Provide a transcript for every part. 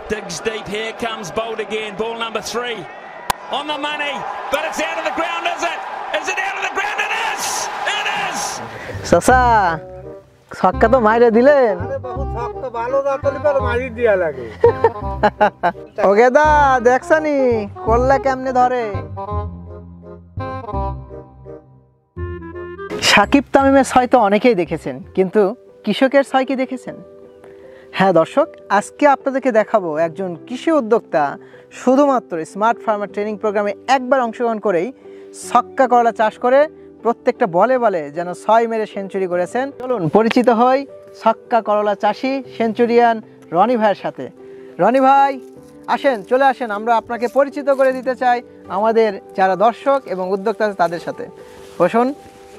Digs deep, here comes Bolt again, ball number 3. On the money, but it's out of the ground, is it? Is it out of the ground? It is! It is! চাচা ছক্কা তো মাইরে দিলেন। আরে বাবু ছক্কা ভালো দাঁতলি পর মারি দিয়া লাগে। ওকে দা দেখছানি করলে কেমনে ধরে। সাকিব তামিমের ছয় তো অনেকেই দেখেছেন, কিন্তু কৃষকের ছয় কি দেখেছেন? হ্যাঁ দর্শক, আজকে আপনাদেরকে দেখাবো একজন কৃষি উদ্যোক্তা শুধুমাত্র স্মার্ট ফার্মার ট্রেনিং প্রোগ্রামে একবার অংশগ্রহণ করেই ছক্কা করলা চাষ করে প্রত্যেকটা বলে বলে যেন ছয় মেরে সেঞ্চুরি করেছেন। চলুন পরিচিত হই ছক্কা করলা চাষি সেঞ্চুরিয়ান রনি ভাইয়ের সাথে। রনি ভাই আসেন, চলে আসেন, আমরা আপনাকে পরিচিত করে দিতে চাই আমাদের যারা দর্শক এবং উদ্যোক্তা আছে তাদের সাথে। বসুন।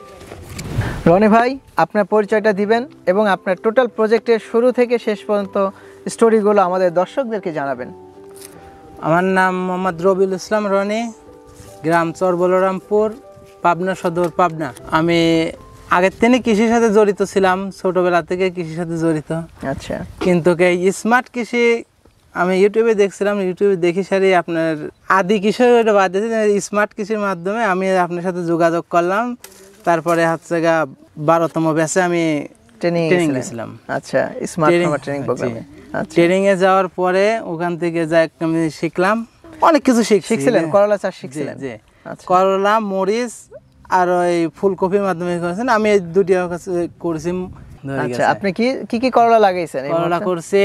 রনি ভাই আপনার পরিচয়টা দিবেন এবং আপনার টোটাল প্রজেক্টের শুরু থেকে শেষ পর্যন্ত স্টোরিগুলো আমাদের দর্শকদেরকে জানাবেন। আমার নাম মোহাম্মদ রবিউল ইসলাম রনি, গ্রাম চর বলরামপুর, পাবনা সদর, পাবনা। আমি আগের থেকে কৃষির সাথে জড়িত ছিলাম, ছোটবেলা থেকে কৃষির সাথে জড়িত। আচ্ছা, কিন্তু এই স্মার্ট কৃষি আমি ইউটিউবে দেখছিলাম, ইউটিউবে দেখি সারি আপনার আদি কৃষি বাদ দিয়ে স্মার্ট কৃষির মাধ্যমে আমি আপনার সাথে যোগাযোগ করলাম। তারপরে হচ্ছে 12তম ব্যাচে আমি ট্রেনিং গেছিলাম। আচ্ছা, স্মার্ট ফার্মার ট্রেনিং প্রোগ্রামে। ট্রেনিং এ যাওয়ার পরে ওখান থেকে যা আমি শিখলাম, অনেক কিছু শিখছিলেন। করলা চাষ শিখছিলেন? জি, করলা, মরিচ আর ওই ফুলকপির মাধ্যমে করেছেন। আমি এই দুটি করেছি। আচ্ছা, আপনি কি কি করলা লাগাইছেন? করলা করছে,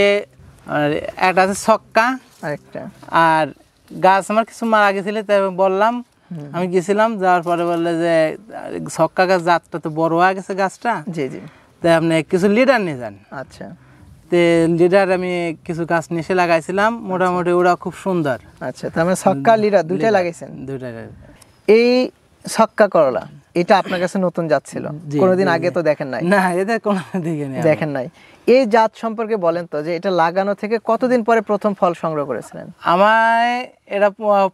একটা আছে ছক্কা, আরেকটা, আর গাছ আমার কিছু মারা গেছিল, তাই বললাম। আমি গেছিলাম, যাওয়ার পরে বললে যে ছক্কা গাছ জাতটা তো বড় হয়ে গেছে গাছটা। জি জি, তাই আপনি কিছু লিডার নিয়ে যান। আচ্ছা, তে লিডার আমি কিছু গাছ নিয়ে লাগাইছিলাম, মোটামুটি ওরা খুব সুন্দর। আচ্ছা, তার মানে ছক্কা লিডার দুইটাই লাগাইছেন? দুইটাই। এই ছক্কা করলা এটা আপনার কাছে নতুন জাত ছিল, কোনোদিন আগে তো দেখেন নাই? না, এটা কোনো দেখেন নাই। এই জাত সম্পর্কে বলেন তো, যে এটা লাগানো থেকে কতদিন পরে প্রথম ফল সংগ্রহ করেছিলেন? আমায় এটা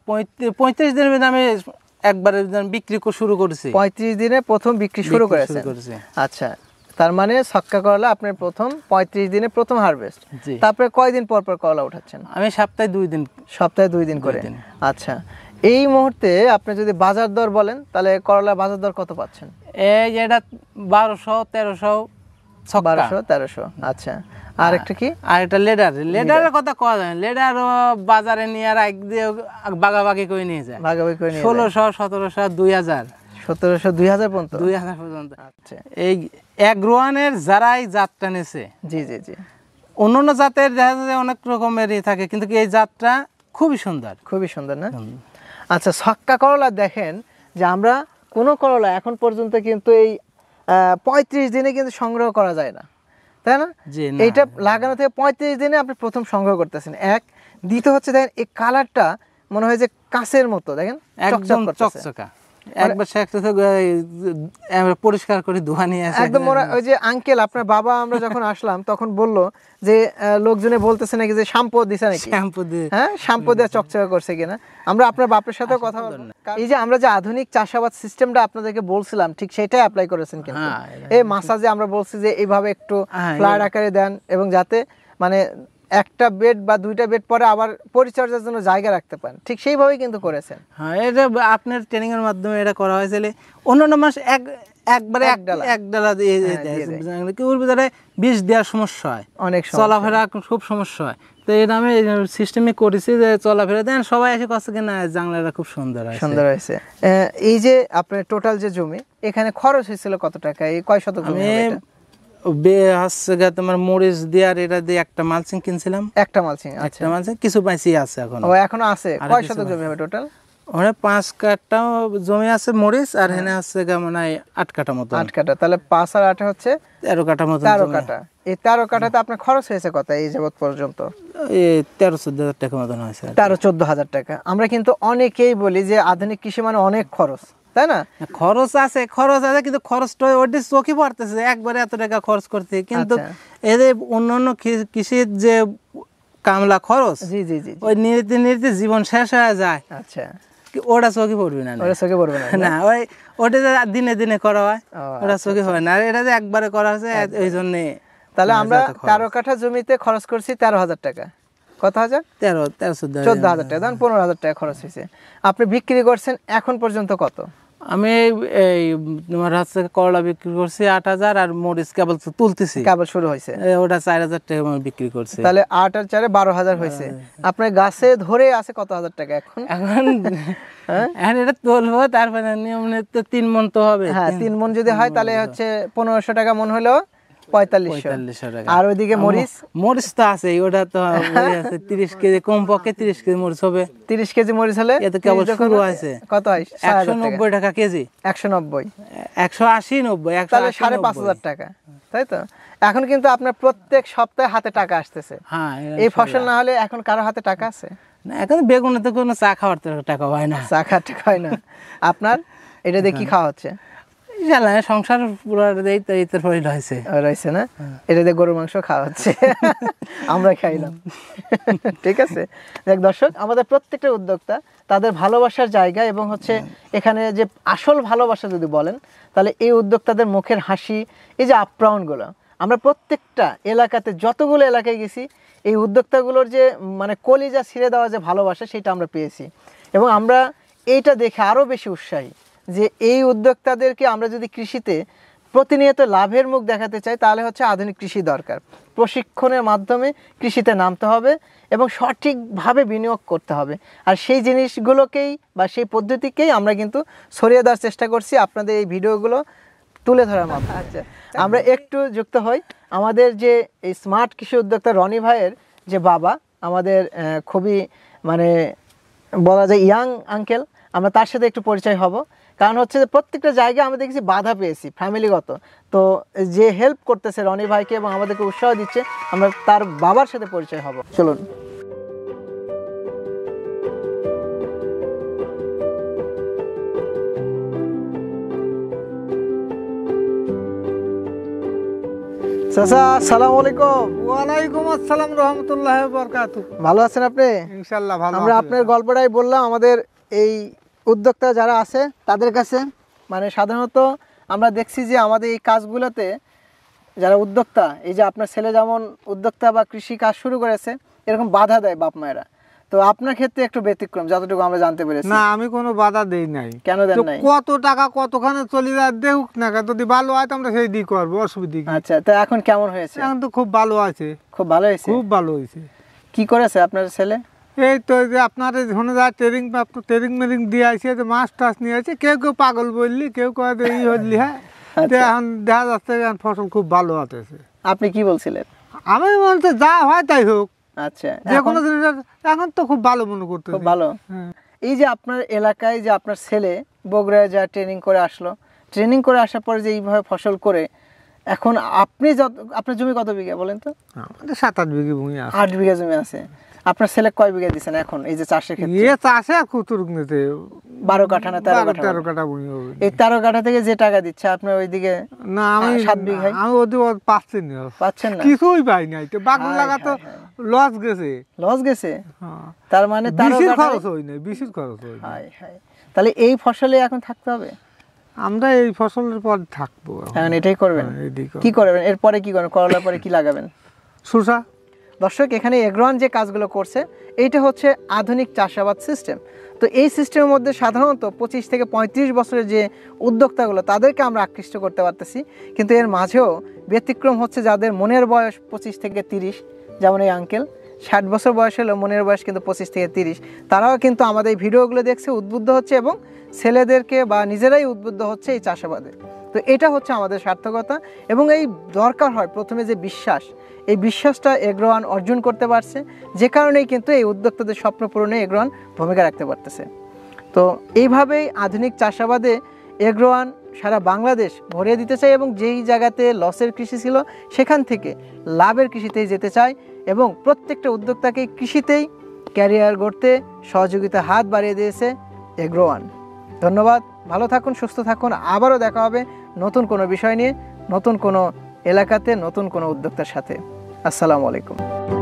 35 দিনের মধ্যে আমি একবারে বিক্রি শুরু করেছি। 35 দিনে প্রথম বিক্রি শুরু করেছেন? আচ্ছা, তার মানে ছক্কা করলা আপনার প্রথম 35 দিনে প্রথম হারভেস্ট। তারপরে কয়দিন পর পর করলা উঠাচ্ছেন? আমি সপ্তাহে 2 দিন। সপ্তাহে 2 দিন করে। আচ্ছা, এই মুহূর্তে আপনি যদি বাজার দর বলেন তাহলে করলার বাজার দর কত পাচ্ছেন? এই এটা 1200-1300। 1200-1300। আচ্ছা, আর একটা কি? আর একটা লেডারের কথা কওয়া যায়। লেডার বাজারে নিয়ে আর একদিকে বাগাবাগি করে নিয়ে যায়, ভাগাভাগি করে নিয়ে 1600, 1700, 2000, 1700, 2000 পর্যন্ত। 2000 পর্যন্ত। আচ্ছা, এই Agro-1 এর যারাই জাতটা নেছে, জি জি জি, অন্যান্য জাতের দেখা যায় অনেক রকমেরই থাকে, কিন্তু এই জাতটা খুবই সুন্দর, খুবই সুন্দর না? আচ্ছা, ছক্কা করলা দেখেন যে আমরা কোনো করলা এখন পর্যন্ত কিন্তু এই 35 দিনে কিন্তু সংগ্রহ করা যায় না, তাই না? এইটা লাগানো থেকে 35 দিনে আপনি প্রথম সংগ্রহ করতেছেন। এক, দ্বিতীয় হচ্ছে দেখেন এই কালারটা মনে হয় যে কাঁচের মতো, দেখেন একদম চকচকা। একবার আমরা পরিষ্কার করে ধোয়া নিয়ে আসি একদম। ওই যে আঙ্কেল আপনার বাবা, আমরা যখন আসলাম তখন বললো যে লোকজনে বলতেছে নাকি যে শ্যাম্পু দিছে নাকি, হ্যাঁ শ্যাম্পু দিয়ে চকচকা করছে কিনা। আমরা আপনার বাপের সাথে কথা বলবো। এই যে আমরা যে আধুনিক চাষাবাদ সিস্টেমটা আপনাদেরকে বলছিলাম ঠিক সেটাই অ্যাপ্লাই করেছেন কিন্তু। এই মাসাজে আমরা বলছি যে এইভাবে একটু ফ্লায়ার আকারে দেন, এবং যাতে মানে একটা বেড বা দুইটা বেড পরে আবার পরিচর্যার জন্য জায়গা রাখতে পারেন, ঠিক সেইভাবেই কিন্তু করেছেন। হ্যাঁ, এটা আপনার ট্রেনিং এর মাধ্যমে এটা করা হয়েছিল। অন্যান্য মাস একবারে এক ডালা দিয়ে ভিতরে বীজ দেওয়ার সমস্যা হয়, অনেক চলাফেরা খুব সমস্যা হয়। তো এটা আমি সিস্টেমে করেছি যে চলাফেরা দেন, সবাই এসে কাছে কিনা জাংলাটা খুব সুন্দর হয়, সুন্দর হয়েছে। এই যে আপনার টোটাল যে জমি, এখানে খরচ হয়েছিল কত টাকা? এই কয় শতক জমি? তোমার মরিচ দিয়ে আর এটা দিয়ে একটা মালচিং কিনছিলাম। একটা মালচিং? আচ্ছা, মালচিং কিছু পাইছি আছে এখনো আছে। কয় শতক জমি হবে টোটাল? ওখানে 5 কাঠা জমি আছে মরিচ, আর এখানে আছে মানে 8 কাঠা মতো। 8 কাঠা, তাহলে 5 আর 8 হচ্ছে 13 কাঠা মতো। 13 কাঠা। এই 13 কাঠাতে আপনার খরচ হয়েছে কত এই যাবত পর্যন্ত? 13-14 হাজার টাকা মতো হয়েছে। 13-14 হাজার টাকা। আমরা কিন্তু অনেকেই বলি যে আধুনিক কৃষি মানে অনেক খরচ, তাই না? খরচ আছে কিন্তু খরচটা ওইটা চোখে পড়তেছে একবারে এত টাকা খরচ করতে, কিন্তু এদের অন্যান্য কৃষির যে কামলা খরচ, জি জি জি, ওই নিতে জীবন শেষ হয়ে যায়। আচ্ছা, ওটা চোখে পড়বে না, ওটা চোখে পড়বে না। ওই ওটা দিনে দিনে করা হয়, ওটা চোখে হয় না। এটা যে একবারে করা হয়েছে, এই জন্য। তাহলে আমরা 13 কাঠা জমিতে খরচ করছি 13,000 টাকা। কত হাজার? 14,000 টাকা, ধরুন 15,000 টাকা খরচ হয়েছে। আপনি বিক্রি করছেন এখন পর্যন্ত কত? আমি এই তোমার হচ্ছে করলা বিক্রি করছি 8,000, আর মরিচ কেবল তুলতেছি, কেবল শুরু হয়েছে, ওটা 4,000 টাকা আমি বিক্রি করছি। তাহলে 8 আর 4 12,000 হয়েছে। আপনার গাছে ধরে আছে কত হাজার টাকা এখন? এখন এটা তুলবো, তারপরে নিয়ম 3 মণ তো হবে। হ্যাঁ, 3 মণ যদি হয় তাহলে হচ্ছে 1500 টাকা মণ হলো 4500 টাকা। আর ওইদিকে মরিচ তো আছে, ওটা তো আছে 30 কেজি, কমপক্ষে 30 কেজি মরিচ হবে। 30 কেজি মরিচ হলে এত কেবল শুরু হয়েছে। কত হয়? 190 টাকা কেজি। 190, 180, 90, তাহলে 5,500 টাকা, তাই তো? এখন কিন্তু আপনার প্রত্যেক সপ্তাহে হাতে টাকা আসতেছে। হ্যাঁ, এই ফসল না হলে এখন কারো হাতে টাকা আছে না? এখন বেগুনে তো কোনো চা খাওয়ার টাকা হয় না, চা খাওয়ার টাকা হয় না। আপনার এটা দিয়ে কি খাওয়া হচ্ছে? সংসার পুরো রয়েছে না, এটা দিয়ে গরুর মাংস খাওয়া হচ্ছে, আমরা খাইলাম। ঠিক আছে, দেখ দর্শক, আমাদের প্রত্যেকটা উদ্যোক্তা তাদের ভালোবাসার জায়গা, এবং হচ্ছে এখানে যে আসল ভালোবাসা যদি বলেন তাহলে এই উদ্যোক্তাদের মুখের হাসি, এই যে আপ্যায়নগুলো, আমরা প্রত্যেকটা এলাকাতে যতগুলো এলাকায় গেছি এই উদ্যোক্তাগুলোর যে মানে কলিজা ছিঁড়ে দেওয়া যে ভালোবাসা, সেটা আমরা পেয়েছি। এবং আমরা এইটা দেখে আরও বেশি উৎসাহী যে এই উদ্যোক্তাদেরকে আমরা যদি কৃষিতে প্রতিনিয়ত লাভের মুখ দেখাতে চাই তাহলে হচ্ছে আধুনিক কৃষি দরকার। প্রশিক্ষণের মাধ্যমে কৃষিতে নামতে হবে এবং সঠিকভাবে বিনিয়োগ করতে হবে। আর সেই জিনিসগুলোকেই বা সেই পদ্ধতিকেই আমরা কিন্তু ছড়িয়ে দেওয়ার চেষ্টা করছি আপনাদের এই ভিডিওগুলো তুলে ধরার মাধ্যমে। আচ্ছা, আমরা একটু যুক্ত হই আমাদের যে এই স্মার্ট কৃষি উদ্যোক্তা রনি ভাইয়ের যে বাবা, আমাদের খুবই মানে বলা যায় ইয়াং আঙ্কেল, আমরা তার সাথে একটু পরিচয় হব। কারণ হচ্ছে যে প্রত্যেকটা জায়গায় আমরা দেখছি বাধা পেয়েছি ফ্যামিলিগত, তো যে হেল্প করতেছে রনি ভাইকে এবং আমাদেরকে উৎসাহ দিচ্ছে, আমরা তার বাবার সাথে পরিচয় হব। চলুন। চাচা, আসসালামু আলাইকুম। ওয়ালাইকুম আসসালাম রহমতুল্লাহ বারাকাতুহু। ভালো আছেন আপনি? ইনশাআল্লাহ ভালো। আমরা আপনার গল্পটাই বললাম আমাদের এই উদ্যোক্তা যারা আছে তাদের কাছে। মানে সাধারণত আমরা দেখছি যে আমাদের এই কাজগুলোতে যারা উদ্যোক্তা, এই যে আপনার ছেলে যেমন উদ্যোক্তা বা কৃষি কাজ শুরু করেছে, এরকম বাধা দেয় বাপ মায়েরা। তো আপনার ক্ষেত্রে একটু ব্যতিক্রম, যতটুকু আমরা জানতে পেরেছি। না, আমি কোনো বাধা দেই নাই। কেন দেন নাই? কত টাকা কতখানে চলে যায় দেখুক না, যদি ভালো হয় তো আমরা সেই দিক করবো, অসুবিধা কি? আচ্ছা, তো এখন কেমন হয়েছে? এখন তো খুব ভালো আছে। খুব ভালো হয়েছে? খুব ভালো হয়েছে। কি করেছে আপনার ছেলে? এই তো যে আপনার শোনা যায় ট্রেনিং মেরিং দিয়ে আসে, যে মাছ টাছ নিয়ে আছে, কেউ কেউ পাগল বললি, কেউ কেউ এই হলি। হ্যাঁ, এখন দেখা যাচ্ছে ফসল খুব ভালো আছে। আপনি কি বলছিলেন? আমি মনে হচ্ছে যা হয় তাই হোক। আচ্ছা, যে কোনো জিনিস এখন তো খুব ভালো মনে করতে। খুব ভালো। এই যে আপনার এলাকায় যে আপনার ছেলে বগুড়ায় যা ট্রেনিং করে আসলো, ট্রেনিং করে আসার পরে যে এইভাবে ফসল করে, এখন আপনি আপনার জমি কত বিঘা বলেন তো? আমাদের 7-8 বিঘা জমি আছে। 8 বিঘা জমি আছে। আপনার ছেলে কয় বিঘা দিচ্ছেন এখন এই যে চাষের ক্ষেত্রে? এ চাষে কুতুর নিতে 12 কাঠা না 13 কাঠা ভূমি হবে। এই 13 কাঠা থেকে যে টাকা দিচ্ছে আপনার ওইদিকে? না, আমি 7 বিঘায় আমি ওদিকে পাচ্ছি না। পাচ্ছেন না? কিছুই পাই নাই। তো বাগুন লাগা তো লস গেছে। লস গেছে? তার মানে বেশির খরচ হই না, বেশির খরচ হই। হাই হাই, তাহলে এই ফসলে এখন থাকতে হবে? আমরা এই ফসলের পর থাকবো। এখন এটাই করবেন? কি করবেন এরপরে? কি করবেন? করলার পরে কি লাগাবেন? শসা। দর্শক, এখানে Agro-1 যে কাজগুলো করছে এইটা হচ্ছে আধুনিক চাষাবাদ সিস্টেম। তো এই সিস্টেমের মধ্যে সাধারণত 25 থেকে 35 বছরের যে উদ্যোক্তাগুলো তাদেরকে আমরা আকৃষ্ট করতে পারতেছি, কিন্তু এর মাঝেও ব্যতিক্রম হচ্ছে যাদের মনের বয়স 25 থেকে 30, যেমন এই আঙ্কেল 60 বছর বয়স হলেও মনের বয়স কিন্তু 25 থেকে 30। তারাও কিন্তু আমাদের এই ভিডিওগুলো দেখছে, উদ্বুদ্ধ হচ্ছে এবং ছেলেদেরকে বা নিজেরাই উদ্বুদ্ধ হচ্ছে এই চাষাবাদে। তো এটা হচ্ছে আমাদের সার্থকতা, এবং এই দরকার হয় প্রথমে যে বিশ্বাস, এই বিশ্বাসটা Agro-1 অর্জন করতে পারছে, যে কারণেই কিন্তু এই উদ্যোক্তাদের স্বপ্ন পূরণে Agro-1 ভূমিকা রাখতে পারতেছে। তো এইভাবেই আধুনিক চাষাবাদে Agro-1 সারা বাংলাদেশ ভরিয়ে দিতে চাই, এবং যেই জায়গাতে লসের কৃষি ছিল সেখান থেকে লাভের কৃষিতেই যেতে চাই, এবং প্রত্যেকটা উদ্যোক্তাকে কৃষিতেই ক্যারিয়ার গড়তে সহযোগিতা হাত বাড়িয়ে দিয়েছে Agro-1। ধন্যবাদ, ভালো থাকুন, সুস্থ থাকুন। আবারও দেখা হবে নতুন কোনো বিষয় নিয়ে, নতুন কোনো এলাকাতে, নতুন কোনো উদ্যোক্তার সাথে। আসসালামু আলাইকুম।